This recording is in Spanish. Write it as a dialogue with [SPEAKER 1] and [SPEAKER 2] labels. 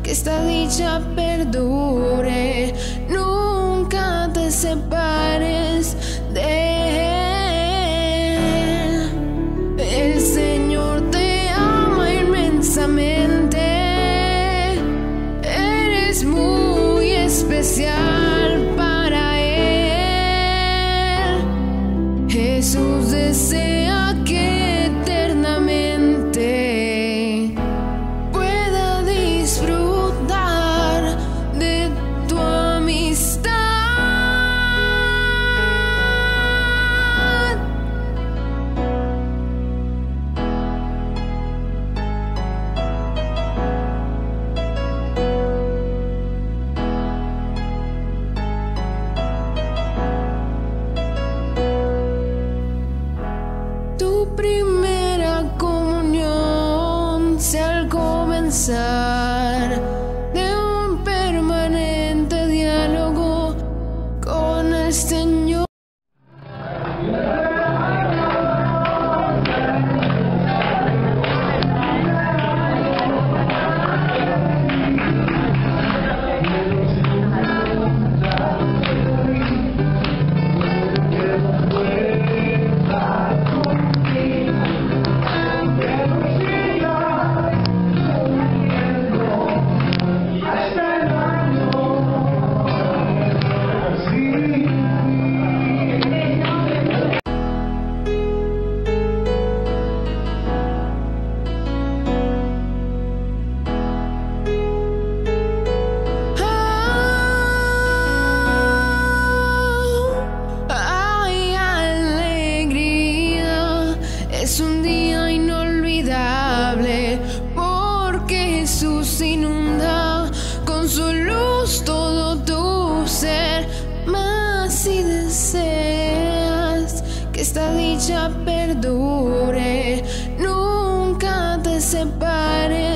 [SPEAKER 1] que esta dicha perdure. Nunca te separes de Él. El Señor te ama inmensamente. Eres muy especial para Él. Jesús desea que eternamente pueda disfrutar de tu amistad. Tu primera comunión sea al comenzar de un permanente diálogo con el Señor. Es un día inolvidable porque Jesús inunda con su luz todo tu ser. Mas si deseas que esta dicha perdure, nunca te separes